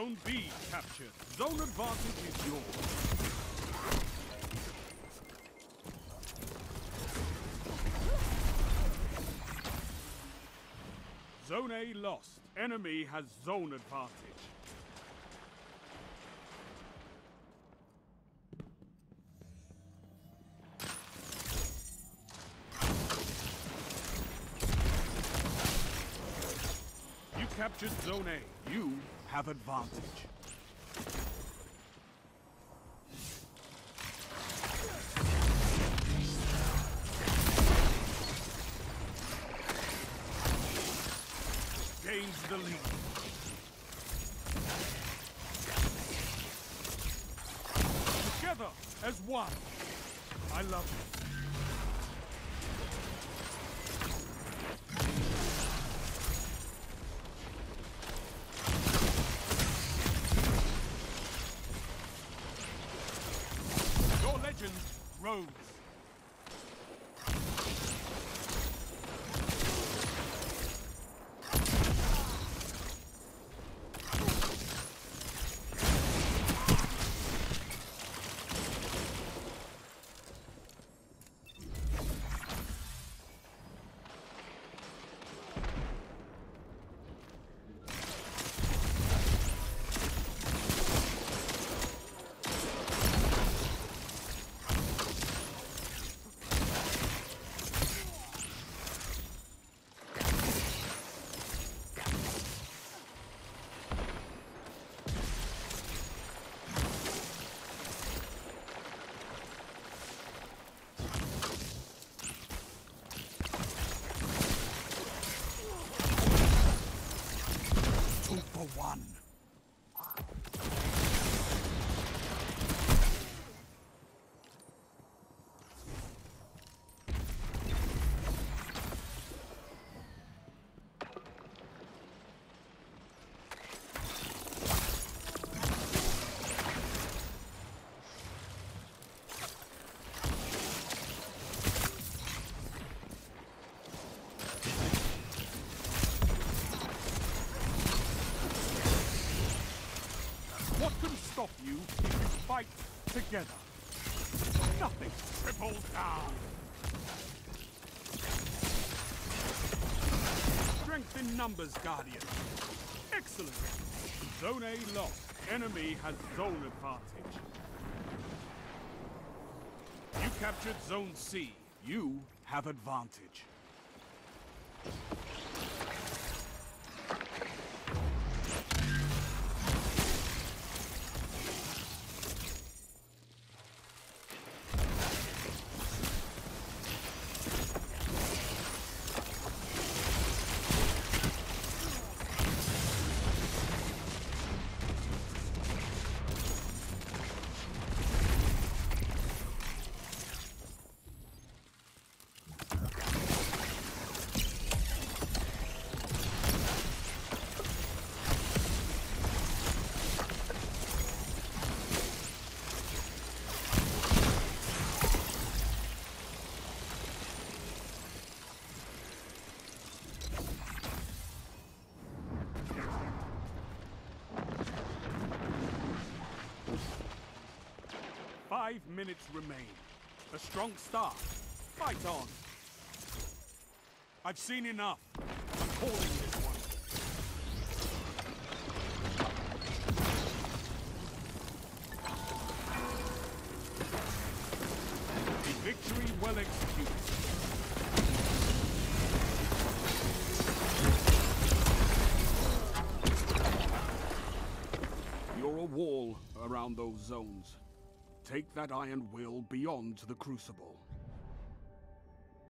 Zone B captured. Zone advantage is yours. Zone A lost. Enemy has zone advantage. You captured Zone A. You have advantage. Gains the lead. Together as one. I love it. Your legend rose. One. What can stop you if you fight together? Nothing. Triple down. Strength in numbers, Guardian. Excellent. Zone A lost. Enemy has zone advantage. You captured Zone C. You have advantage. Five minutes remain. A strong start. Fight on. I've seen enough. I'm calling this one. A victory well executed. You're a wall around those zones. Take that iron will beyond the Crucible.